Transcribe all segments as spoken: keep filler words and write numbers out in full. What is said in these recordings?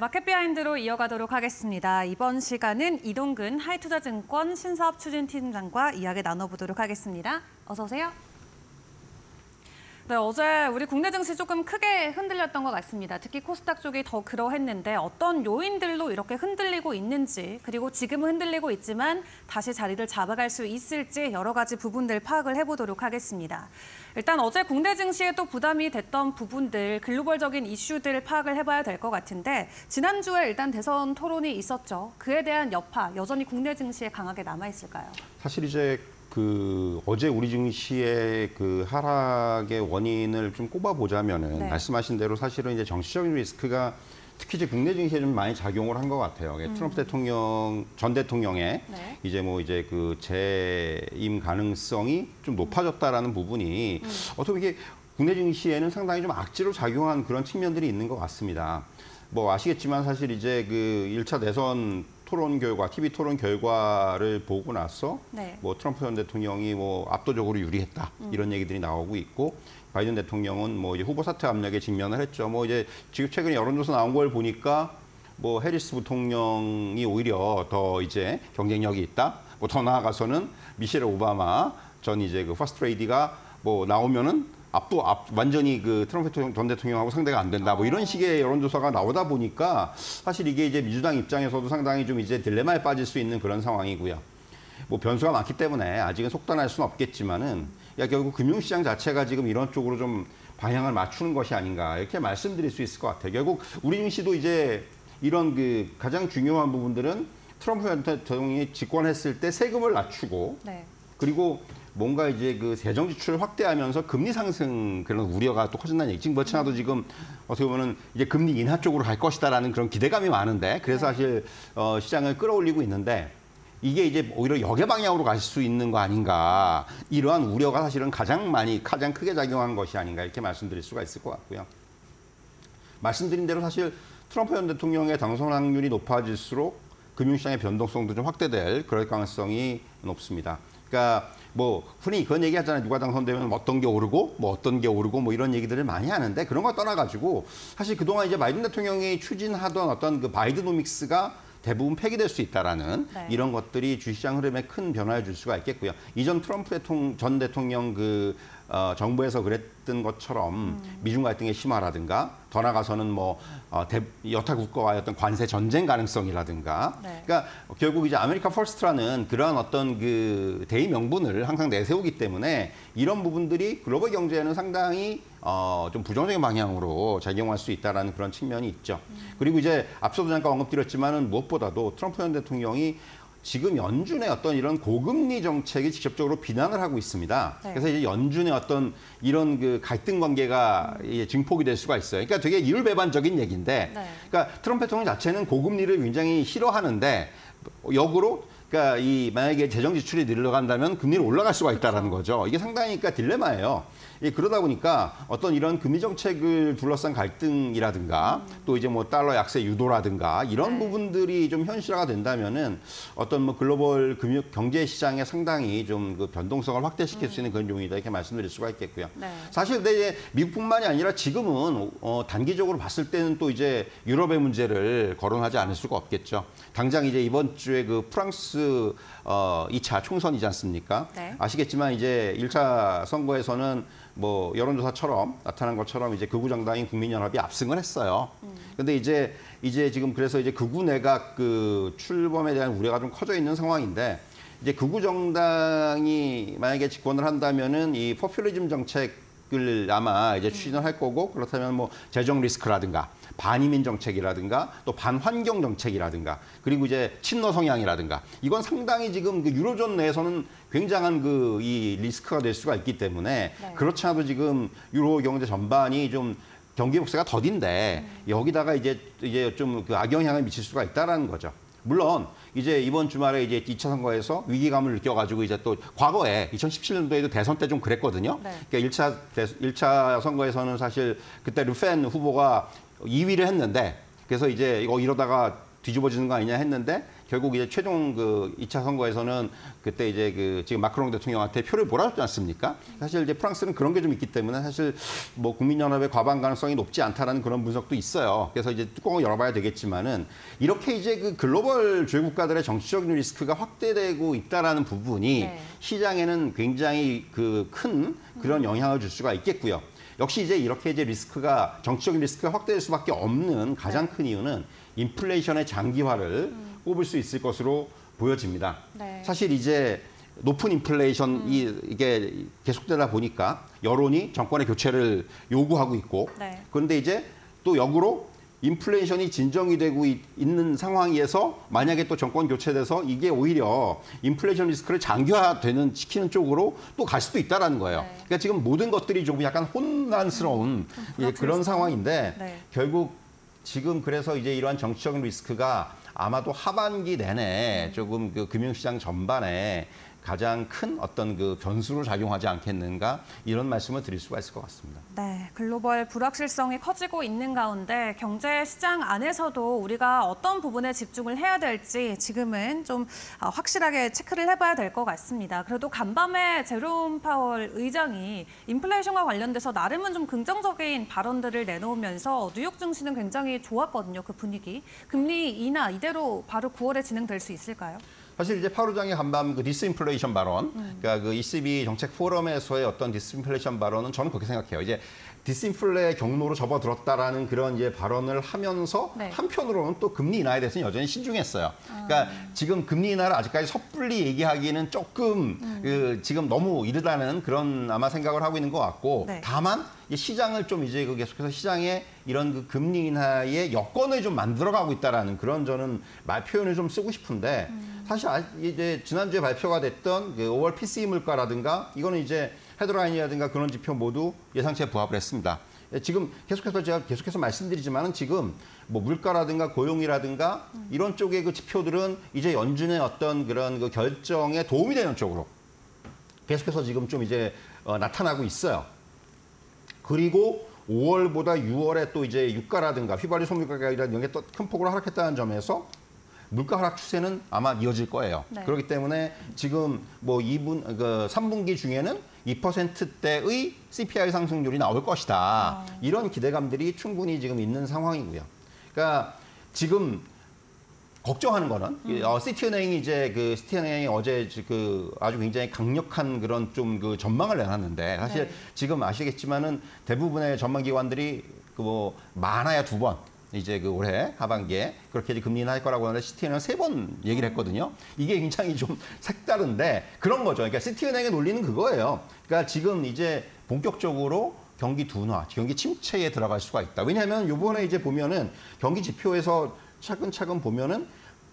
마켓 비하인드로 이어가도록 하겠습니다. 이번 시간은 이동근 하이투자증권 신사업 추진팀장과 이야기 나눠보도록 하겠습니다. 어서 오세요. 네, 어제 우리 국내 증시 조금 크게 흔들렸던 것 같습니다. 특히 코스닥 쪽이 더 그러했는데 어떤 요인들로 이렇게 흔들리고 있는지, 그리고 지금은 흔들리고 있지만 다시 자리를 잡아갈 수 있을지 여러 가지 부분들 파악을 해보도록 하겠습니다. 일단 어제 국내 증시에 또 부담이 됐던 부분들, 글로벌적인 이슈들 파악을 해봐야 될 것 같은데, 지난주에 일단 대선 토론이 있었죠. 그에 대한 여파, 여전히 국내 증시에 강하게 남아있을까요? 사실 이제 그 어제 우리 증시의 그 하락의 원인을 좀 꼽아보자면은 네. 말씀하신 대로 사실은 이제 정치적인 리스크가 특히 이제 국내 증시에 좀 많이 작용을 한 것 같아요. 음. 트럼프 대통령 전 대통령의 네. 이제 뭐 이제 그 재임 가능성이 좀 높아졌다라는 부분이 음. 어떻게 이게 국내 증시에는 상당히 좀 악재로 작용한 그런 측면들이 있는 것 같습니다. 뭐 아시겠지만 사실 이제 그 일 차 대선 토론 결과, 티비 토론 결과를 보고 나서 네. 뭐 트럼프 전 대통령이 뭐 압도적으로 유리했다 음. 이런 얘기들이 나오고 있고, 바이든 대통령은 뭐 이제 후보 사퇴 압력에 직면을 했죠. 뭐 이제 지금 최근에 여론조사 나온 걸 보니까 뭐 해리스 부통령이 오히려 더 이제 경쟁력이 있다. 뭐 더 나아가서는 미셸 오바마 전 이제 그 퍼스트 레이디가 뭐 나오면은 압도 압 완전히 그 트럼프 전 대통령하고 상대가 안 된다. 뭐 이런 식의 여론조사가 나오다 보니까 사실 이게 이제 민주당 입장에서도 상당히 좀 이제 딜레마에 빠질 수 있는 그런 상황이고요. 뭐 변수가 많기 때문에 아직은 속단할 수는 없겠지만은 야, 결국 금융시장 자체가 지금 이런 쪽으로 좀 방향을 맞추는 것이 아닌가 이렇게 말씀드릴 수 있을 것 같아요. 결국 우리 증시도 이제 이런 그 가장 중요한 부분들은 트럼프 전 대통령이 집권했을 때 세금을 낮추고 네. 그리고 뭔가 이제 그 재정 지출을 확대하면서 금리 상승 그런 우려가 또 커진다는 얘기. 지금 뭐지나도 지금 어떻게 보면은 이제 금리 인하 쪽으로 갈 것이다라는 그런 기대감이 많은데, 그래서 사실 어, 시장을 끌어올리고 있는데 이게 이제 오히려 역의 방향으로 갈 수 있는 거 아닌가, 이러한 우려가 사실은 가장 많이 가장 크게 작용한 것이 아닌가 이렇게 말씀드릴 수가 있을 것 같고요. 말씀드린 대로 사실 트럼프 전 대통령의 당선 확률이 높아질수록 금융시장의 변동성도 좀 확대될 그럴 가능성이 높습니다. 그러니까 뭐 흔히 그런 얘기 하잖아요. 누가 당선되면 어떤 게 오르고 뭐 어떤 게 오르고 뭐 이런 얘기들을 많이 하는데, 그런 거 떠나가지고 사실 그동안 이제 바이든 대통령이 추진하던 어떤 그 바이드노믹스가 대부분 폐기될 수 있다라는 네. 이런 것들이 주시장 흐름에 큰 변화를 줄 수가 있겠고요. 이전 트럼프 대통령, 전 대통령 그 어, 정부에서 그랬던 것처럼 음. 미중 갈등의 심화라든가 더 나아가서는 뭐 어, 대, 여타 국가와의 어떤 관세 전쟁 가능성이라든가 네. 그러니까 결국 이제 아메리카 퍼스트라는 그러한 어떤 그 대의 명분을 항상 내세우기 때문에 이런 부분들이 글로벌 경제에는 상당히 어, 좀 부정적인 방향으로 작용할 수 있다는 그런 측면이 있죠. 음. 그리고 이제 앞서도 잠깐 언급드렸지만은 무엇보다도 트럼프 전 대통령이 지금 연준의 어떤 이런 고금리 정책이 직접적으로 비난을 하고 있습니다. 네. 그래서 이제 연준의 어떤 이런 그 갈등 관계가 음. 증폭이 될 수가 있어요. 그러니까 되게 이율배반적인 얘기인데, 네. 그러니까 트럼프 대통령 자체는 고금리를 굉장히 싫어하는데 역으로 그러니까 이 만약에 재정 지출이 늘어간다면 금리는 올라갈 수가 있다라는 그렇죠. 거죠. 이게 상당히 그러니까 딜레마예요. 예, 그러다 보니까 어떤 이런 금리 정책을 둘러싼 갈등이라든가 음. 또 이제 뭐 달러 약세 유도라든가 이런 네. 부분들이 좀 현실화가 된다면은 어떤 뭐 글로벌 금융 경제 시장에 상당히 좀 그 변동성을 확대시킬 음. 수 있는 그런 요인이다 이렇게 말씀드릴 수가 있겠고요. 네. 사실 근데 이제 미국뿐만이 아니라 지금은 어, 단기적으로 봤을 때는 또 이제 유럽의 문제를 거론하지 않을 수가 없겠죠. 당장 이제 이번 주에 그 프랑스 어, 이 차 총선이지 않습니까? 네. 아시겠지만 이제 일 차 선거에서는 뭐 여론조사처럼 나타난 것처럼 이제 극우 정당인 국민연합이 압승을 했어요. 음. 근데 이제 이제 지금 그래서 이제 극우 내각 그 출범에 대한 우려가 좀 커져 있는 상황인데, 이제 극우 정당이 만약에 집권을 한다면은 이 포퓰리즘 정책을 아마 이제 추진을 할 거고, 그렇다면 뭐 재정 리스크라든가 반이민 정책이라든가 또 반환경 정책이라든가 그리고 이제 친러 성향이라든가 이건 상당히 지금 그 유로존 내에서는 굉장한 그 이 리스크가 될 수가 있기 때문에 네. 그렇지 않아도 지금 유로 경제 전반이 좀 경기 복세가 더딘데 음. 여기다가 이제 이제 좀 그 악영향을 미칠 수가 있다라는 거죠. 물론 이제 이번 주말에 이제 이 차 선거에서 위기감을 느껴가지고 이제 또 과거에 이천십칠 년도에도 대선 때 좀 그랬거든요. 네. 그러니까 일 차 일 차 선거에서는 사실 그때 르펜 후보가 이 위를 했는데, 그래서 이제 이거 이러다가 뒤집어지는 거 아니냐 했는데 결국 이제 최종 그 이 차 선거에서는 그때 이제 그 지금 마크롱 대통령한테 표를 몰아줬지 않습니까? 사실 이제 프랑스는 그런 게 좀 있기 때문에 사실 뭐 국민연합의 과반 가능성이 높지 않다라는 그런 분석도 있어요. 그래서 이제 뚜껑을 열어봐야 되겠지만은 이렇게 이제 그 글로벌 주요 국가들의 정치적인 리스크가 확대되고 있다라는 부분이 네. 시장에는 굉장히 그 큰 그런 영향을 줄 수가 있겠고요. 역시 이제 이렇게 이제 리스크가 정치적인 리스크가 확대될 수밖에 없는 가장 큰 이유는 인플레이션의 장기화를 음. 꼽을 수 있을 것으로 보여집니다. 네. 사실 이제 높은 인플레이션이 음. 이게 계속되다 보니까 여론이 정권의 교체를 요구하고 있고 네. 그런데 이제 또 역으로 인플레이션이 진정이 되고 있, 있는 상황에서 만약에 또 정권 교체돼서 이게 오히려 인플레이션 리스크를 장기화되는 시키는 쪽으로 또 갈 수도 있다라는 거예요. 네. 그러니까 지금 모든 것들이 조금 약간 혼란스러운 음, 예, 그런 상황인데 네. 결국 지금 그래서 이제 이러한 정치적인 리스크가 아마도 하반기 내내 조금 그 금융시장 전반에 가장 큰 어떤 그 변수로 작용하지 않겠는가 이런 말씀을 드릴 수가 있을 것 같습니다. 네, 글로벌 불확실성이 커지고 있는 가운데 경제 시장 안에서도 우리가 어떤 부분에 집중을 해야 될지 지금은 좀 확실하게 체크를 해봐야 될 것 같습니다. 그래도 간밤에 제롬 파월 의장이 인플레이션과 관련돼서 나름은 좀 긍정적인 발언들을 내놓으면서 뉴욕 증시는 굉장히 좋았거든요, 그 분위기. 금리 인하 이대로 바로 구월에 진행될 수 있을까요? 사실 이제 파월 의장의 간밤 그 디스인플레이션 발언, 음. 그러니까 그 이씨비 정책 포럼에서의 어떤 디스인플레이션 발언은 저는 그렇게 생각해요. 이제 디스인플레의 경로로 접어들었다라는 그런 이제 발언을 하면서 네. 한편으로는 또 금리 인하에 대해서는 여전히 신중했어요. 아. 그러니까 지금 금리 인하를 아직까지 섣불리 얘기하기는 조금 음. 그 지금 너무 이르다는 그런 아마 생각을 하고 있는 것 같고 네. 다만 시장을 좀 이제 그 계속해서 시장에 이런 그 금리 인하의 여건을 좀 만들어가고 있다라는 그런 저는 말 표현을 좀 쓰고 싶은데 음. 사실 이제 지난주에 발표가 됐던 그 오월 피씨이 물가라든가 이거는 이제 헤드라인이라든가 그런 지표 모두 예상치에 부합을 했습니다. 지금 계속해서 제가 계속해서 말씀드리지만은 지금 뭐 물가라든가 고용이라든가 음. 이런 쪽의 그 지표들은 이제 연준의 어떤 그런 그 결정에 도움이 되는 쪽으로 계속해서 지금 좀 이제 어, 나타나고 있어요. 그리고 오월보다 유월에 또 이제 유가라든가 휘발유 소비가가 이런 게 또 큰 폭으로 하락했다는 점에서 물가 하락 추세는 아마 이어질 거예요. 네. 그렇기 때문에 지금 뭐 이 분, 그 삼 분기 중에는 이 퍼센트대의 씨피아이 상승률이 나올 것이다. 아. 이런 기대감들이 충분히 지금 있는 상황이고요. 그러니까 지금 걱정하는 거는 음. 어, 시티은행이 이제 그 시티은행이 어제 그 아주 굉장히 강력한 그런 좀 그 전망을 내놨는데 사실 네. 지금 아시겠지만은 대부분의 전망 기관들이 그 뭐 많아야 두 번. 이제 그 올해 하반기에 그렇게 이제 금리 인하할 거라고 하는데 시티은행은 세 번 얘기를 했거든요. 이게 굉장히 좀 색다른데 그런 거죠. 그러니까 시티은행의 논리는 그거예요. 그러니까 지금 이제 본격적으로 경기 둔화, 경기 침체에 들어갈 수가 있다. 왜냐하면 요번에 이제 보면은 경기 지표에서 차근차근 보면은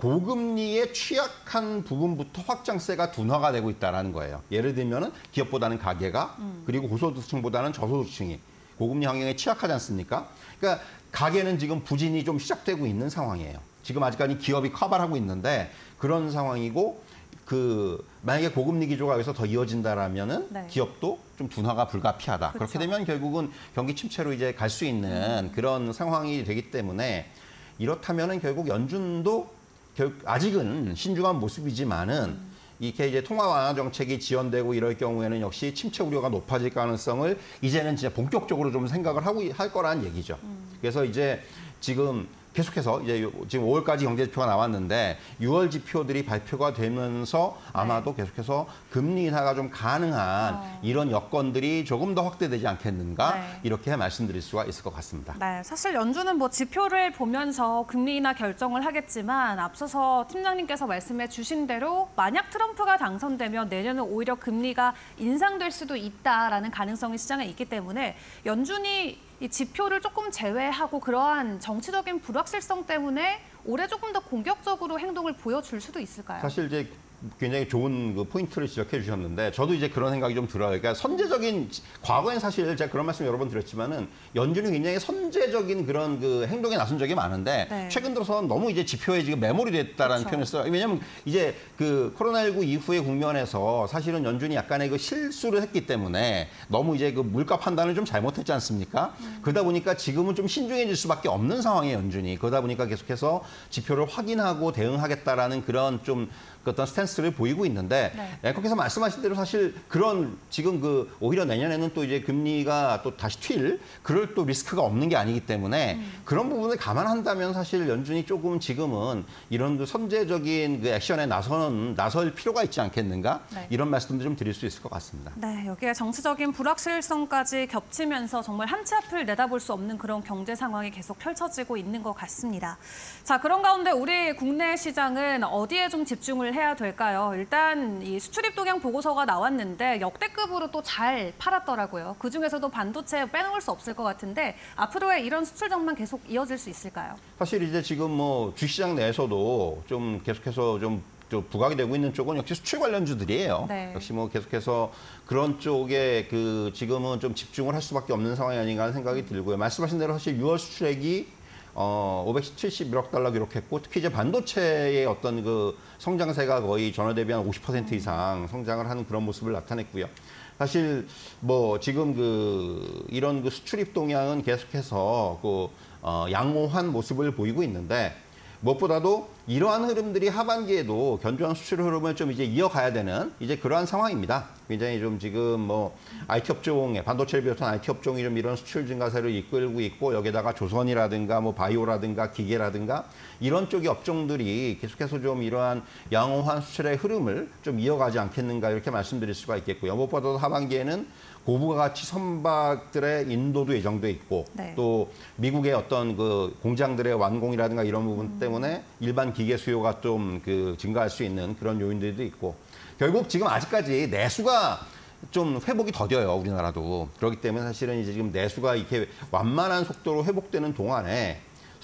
고금리에 취약한 부분부터 확장세가 둔화가 되고 있다는 거예요. 예를 들면은 기업보다는 가계가 그리고 고소득층보다는 저소득층이 고금리 환경에 취약하지 않습니까? 그러니까 가계는 지금 부진이 좀 시작되고 있는 상황이에요. 지금 아직까지 기업이 커버를 하고 있는데 그런 상황이고 그 만약에 고금리 기조가 여기서 더 이어진다라면은 네. 기업도 좀 둔화가 불가피하다. 그렇죠. 그렇게 되면 결국은 경기 침체로 이제 갈 수 있는 음. 그런 상황이 되기 때문에 이렇다면은 결국 연준도 결, 아직은 신중한 모습이지만은 음. 이렇게 이제 통화 완화 정책이 지연되고 이럴 경우에는 역시 침체 우려가 높아질 가능성을 이제는 진짜 본격적으로 좀 생각을 하고 할 거라는 얘기죠. 음. 그래서 이제 지금 계속해서 이제 지금 오월까지 경제 지표가 나왔는데 유월 지표들이 발표가 되면서 아마도 네. 계속해서 금리 인하가 좀 가능한 어. 이런 여건들이 조금 더 확대되지 않겠는가 네. 이렇게 말씀드릴 수가 있을 것 같습니다. 네, 사실 연준은 뭐 지표를 보면서 금리 인하 결정을 하겠지만 앞서서 팀장님께서 말씀해 주신 대로 만약 트럼프가 당선되면 내년은 오히려 금리가 인상될 수도 있다라는 가능성이 시장에 있기 때문에 연준이 이 지표를 조금 제외하고 그러한 정치적인 불확실성 때문에 올해 조금 더 공격적으로 행동을 보여줄 수도 있을까요? 사실 이제 굉장히 좋은 그 포인트를 지적해 주셨는데 저도 이제 그런 생각이 좀 들어요. 그러니까 선제적인 과거엔 사실 제가 그런 말씀 여러 번 드렸지만은 연준이 굉장히 선제적인 그런 그 행동에 나선 적이 많은데 네. 최근 들어서 너무 이제 지표에 지금 매몰이 됐다라는 그렇죠. 표현을 써요. 왜냐하면 이제 그 코로나십구 이후의 국면에서 사실은 연준이 약간의 그 실수를 했기 때문에 너무 이제 그 물가 판단을 좀 잘못했지 않습니까? 음. 그러다 보니까 지금은 좀 신중해질 수밖에 없는 상황이에요, 연준이. 그러다 보니까 계속해서 지표를 확인하고 대응하겠다라는 그런 좀 그 어떤 스탠스를 보이고 있는데 네. 앵커께서 말씀하신 대로 사실 그런 지금 그 오히려 내년에는 또 이제 금리가 또 다시 튈 그럴 또 리스크가 없는 게 아니기 때문에 음. 그런 부분을 감안한다면 사실 연준이 조금 지금은 이런 그 선제적인 그 액션에 나서는 나설 필요가 있지 않겠는가 네. 이런 말씀도 좀 드릴 수 있을 것 같습니다. 네, 여기에 정치적인 불확실성까지 겹치면서 정말 한치 앞을 내다볼 수 없는 그런 경제 상황이 계속 펼쳐지고 있는 것 같습니다. 자, 그런 가운데 우리 국내 시장은 어디에 좀 집중을 해야 될까요? 일단 이 수출입 동향 보고서가 나왔는데 역대급으로 또 잘 팔았더라고요. 그중에서도 반도체 빼놓을 수 없을 것 같은데 앞으로의 이런 수출 전망 계속 이어질 수 있을까요? 사실 이제 지금 뭐 주시장 내에서도 좀 계속해서 좀 부각이 되고 있는 쪽은 역시 수출 관련주들이에요. 네. 역시 뭐 계속해서 그런 쪽에 그 지금은 좀 집중을 할 수밖에 없는 상황이 아닌가 하는 생각이 들고요. 말씀하신 대로 사실 유월 수출액이 어, 오백칠십일억 달러 기록했고 특히 이제 반도체의 어떤 그 성장세가 거의 전월 대비 한 오십 퍼센트 이상 성장을 하는 그런 모습을 나타냈고요. 사실 뭐 지금 그 이런 그 수출입 동향은 계속해서 그 어, 양호한 모습을 보이고 있는데 무엇보다도 이러한 흐름들이 하반기에도 견조한 수출 흐름을 좀 이제 이어가야 되는 이제 그러한 상황입니다. 굉장히 좀 지금 뭐 아이티 업종에 반도체를 비롯한 아이티 업종이 좀 이런 수출 증가세를 이끌고 있고 여기다가 조선이라든가 뭐 바이오라든가 기계라든가 이런 쪽의 업종들이 계속해서 좀 이러한 양호한 수출의 흐름을 좀 이어가지 않겠는가 이렇게 말씀드릴 수가 있겠고요. 무엇보다도 하반기에는 고부가 가치 선박들의 인도도 예정돼 있고 네. 또 미국의 어떤 그 공장들의 완공이라든가 이런 부분 음. 때문에 일반 기계 수요가 좀 그 증가할 수 있는 그런 요인들도 있고 결국 지금 아직까지 내수가 좀 회복이 더뎌요, 우리나라도. 그렇기 때문에 사실은 이제 지금 내수가 이렇게 완만한 속도로 회복되는 동안에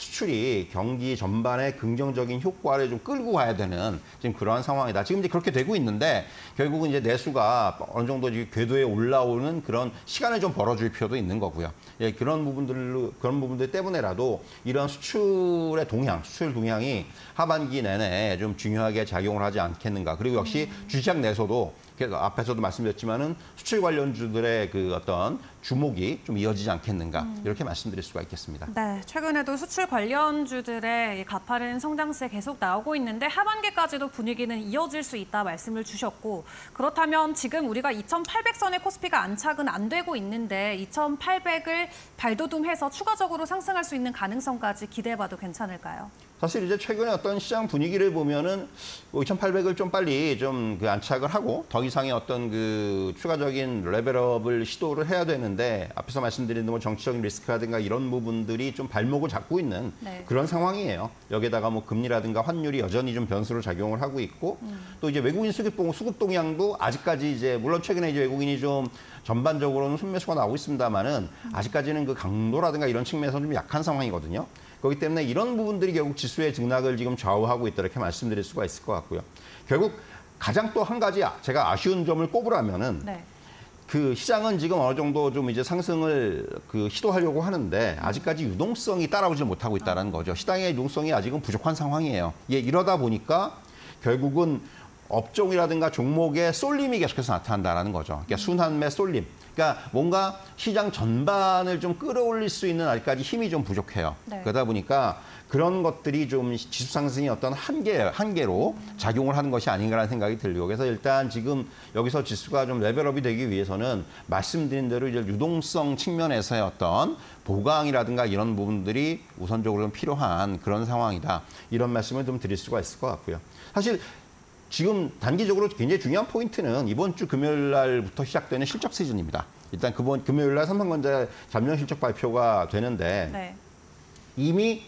수출이 경기 전반에 긍정적인 효과를 좀 끌고 가야 되는 지금 그러한 상황이다. 지금 이제 그렇게 되고 있는데 결국은 이제 내수가 어느 정도 궤도에 올라오는 그런 시간을 좀 벌어줄 필요도 있는 거고요. 예, 그런 부분들 그런 부분들 때문에라도 이런 수출의 동향, 수출 동향이 하반기 내내 좀 중요하게 작용을 하지 않겠는가. 그리고 역시 음. 주시장 내에서도 앞에서도 말씀드렸지만은 수출 관련주들의 그 어떤 주목이 좀 이어지지 않겠는가 음. 이렇게 말씀드릴 수가 있겠습니다. 네, 최근에도 수출 관련주들의 가파른 성장세 계속 나오고 있는데 하반기까지도 분위기는 이어질 수 있다 말씀을 주셨고 그렇다면 지금 우리가 이천팔백 선의 코스피가 안착은 안 되고 있는데 이천팔백을 발돋움해서 추가적으로 상승할 수 있는 가능성까지 기대해봐도 괜찮을까요? 사실 이제 최근에 어떤 시장 분위기를 보면은 이천팔백을 좀 빨리 좀 그 안착을 하고 더 이상의 어떤 그 추가적인 레벨업을 시도를 해야 되는데 앞에서 말씀드린 뭐 정치적인 리스크라든가 이런 부분들이 좀 발목을 잡고 있는 네. 그런 상황이에요. 여기에다가 뭐 금리라든가 환율이 여전히 좀 변수로 작용을 하고 있고 음. 또 이제 외국인 수급 수급 동향도 아직까지 이제 물론 최근에 이제 외국인이 좀 전반적으로는 순매수가 나오고 있습니다만은 음. 아직까지는 그 강도라든가 이런 측면에서 좀 약한 상황이거든요. 그렇기 때문에 이런 부분들이 결국 지수의 등락을 지금 좌우하고 있다 이렇게 말씀드릴 수가 있을 것 같고요. 결국 가장 또 한 가지 제가 아쉬운 점을 꼽으라면은 네. 그 시장은 지금 어느 정도 좀 이제 상승을 그 시도하려고 하는데 아직까지 유동성이 따라오지 못하고 있다는 거죠. 시장의 유동성이 아직은 부족한 상황이에요. 예, 이러다 보니까 결국은 업종이라든가 종목의 쏠림이 계속해서 나타난다는 거죠. 그러니까 순환매 쏠림. 그러니까 뭔가 시장 전반을 좀 끌어올릴 수 있는 아직까지 힘이 좀 부족해요. 네. 그러다 보니까 그런 것들이 좀 지수 상승이 어떤 한계, 한계로 작용을 하는 것이 아닌가라는 생각이 들고 그래서 일단 지금 여기서 지수가 좀 레벨업이 되기 위해서는 말씀드린 대로 이제 유동성 측면에서의 어떤 보강이라든가 이런 부분들이 우선적으로 좀 필요한 그런 상황이다. 이런 말씀을 좀 드릴 수가 있을 것 같고요. 사실 지금 단기적으로 굉장히 중요한 포인트는 이번 주 금요일 날부터 시작되는 실적 시즌입니다. 일단 그번 금요일 날 삼성전자 잠정 실적 발표가 되는데 네. 이미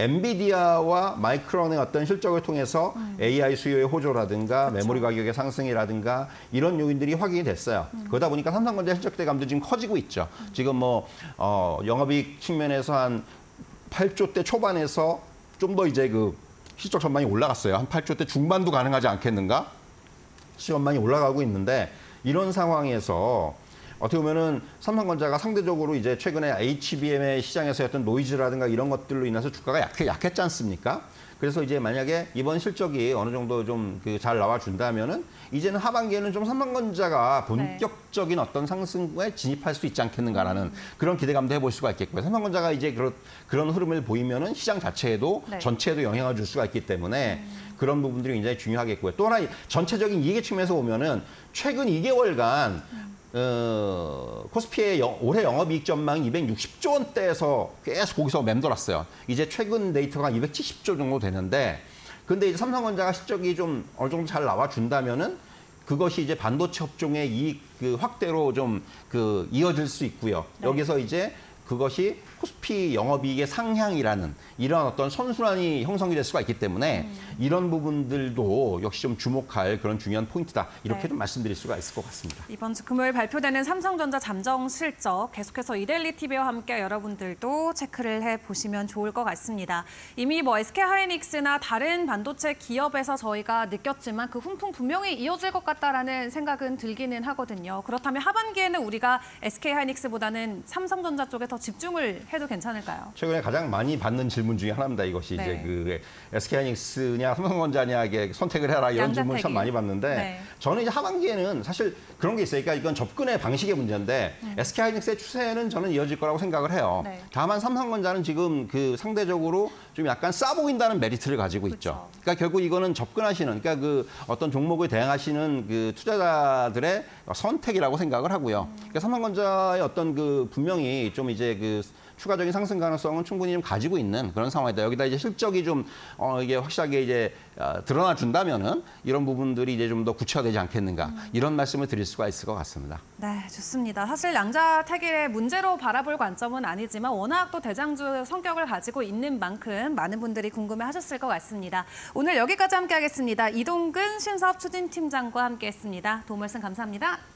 엔비디아와 마이크론의 어떤 실적을 통해서 음. 에이아이 수요의 호조라든가 그렇죠. 메모리 가격의 상승이라든가 이런 요인들이 확인이 됐어요. 음. 그러다 보니까 삼성전자 실적 대감도 지금 커지고 있죠. 음. 지금 뭐 어, 영업이익 측면에서 한 팔조 대 초반에서 좀 더 이제 그 실적 전망이 올라갔어요. 한 팔조 대 중반도 가능하지 않겠는가? 전망이 올라가고 있는데 이런 상황에서 어떻게 보면은 삼성전자가 상대적으로 이제 최근에 에이치비엠의 시장에서 어떤 노이즈라든가 이런 것들로 인해서 주가가 약해, 약했지 않습니까? 그래서 이제 만약에 이번 실적이 어느 정도 좀 그 잘 나와준다면은 이제는 하반기에는 좀 삼성전자가 본격적인 네. 어떤 상승에 진입할 수 있지 않겠는가라는 음. 그런 기대감도 해볼 수가 있겠고요. 삼성전자가 이제 그런 그런 흐름을 보이면은 시장 자체에도 네. 전체에도 영향을 줄 수가 있기 때문에 음. 그런 부분들이 굉장히 중요하겠고요. 또 하나 전체적인 이익의 측면에서 보면은 최근 이 개월간 음. 어, 코스피의 영, 올해 영업이익 전망이 이백육십조 원대에서 계속 거기서 맴돌았어요. 이제 최근 데이터가 이백칠십조 정도 되는데, 근데 이제 삼성전자가 실적이 좀 어느 정도 잘 나와준다면은 그것이 이제 반도체 업종의 이익 그 확대로 좀 그 이어질 수 있고요. 네. 여기서 이제 그것이 코스피 영업이익의 상향이라는 이런 어떤 선순환이 형성이 될 수가 있기 때문에 음. 이런 부분들도 역시 좀 주목할 그런 중요한 포인트다. 이렇게 네. 좀 말씀드릴 수가 있을 것 같습니다. 이번 주 금요일 발표되는 삼성전자 잠정 실적 계속해서 이데일리티비와 함께 여러분들도 체크를 해보시면 좋을 것 같습니다. 이미 뭐 에스케이하이닉스나 다른 반도체 기업에서 저희가 느꼈지만 그 훈풍 분명히 이어질 것 같다라는 생각은 들기는 하거든요. 그렇다면 하반기에는 우리가 에스케이하이닉스보다는 삼성전자 쪽에 더 집중을 해도 괜찮을까요? 최근에 가장 많이 받는 질문 중에 하나입니다. 이것이 네. 이제 그 에스케이하이닉스냐 삼성전자냐에 선택을 해라 이런 질문 참 많이 받는데 네. 저는 이제 하반기에는 사실 그런 게 있어요. 그러니까 이건 접근의 방식의 문제인데 음. 에스케이하이닉스의 추세는 저는 이어질 거라고 생각을 해요. 네. 다만 삼성전자는 지금 그 상대적으로 좀 약간 싸 보인다는 메리트를 가지고 그렇죠. 있죠. 그러니까 결국 이거는 접근하시는 그러니까 그 어떤 종목을 대응하시는 그 투자자들의 선택이라고 생각을 하고요. 음. 그러니까 삼성전자의 어떤 그 분명히 좀 이제 그 추가적인 상승 가능성은 충분히 좀 가지고 있는 그런 상황이다. 여기다 이제 실적이 좀 어, 이게 확실하게 이제 어, 드러나 준다면은 이런 부분들이 이제 좀 더 구체화되지 않겠는가 음. 이런 말씀을 드릴 수가 있을 것 같습니다. 네, 좋습니다. 사실 양자택일의 문제로 바라볼 관점은 아니지만 워낙 또 대장주 성격을 가지고 있는 만큼 많은 분들이 궁금해하셨을 것 같습니다. 오늘 여기까지 함께하겠습니다. 이동근 신사업 추진팀장과 함께했습니다. 도움 말씀 감사합니다.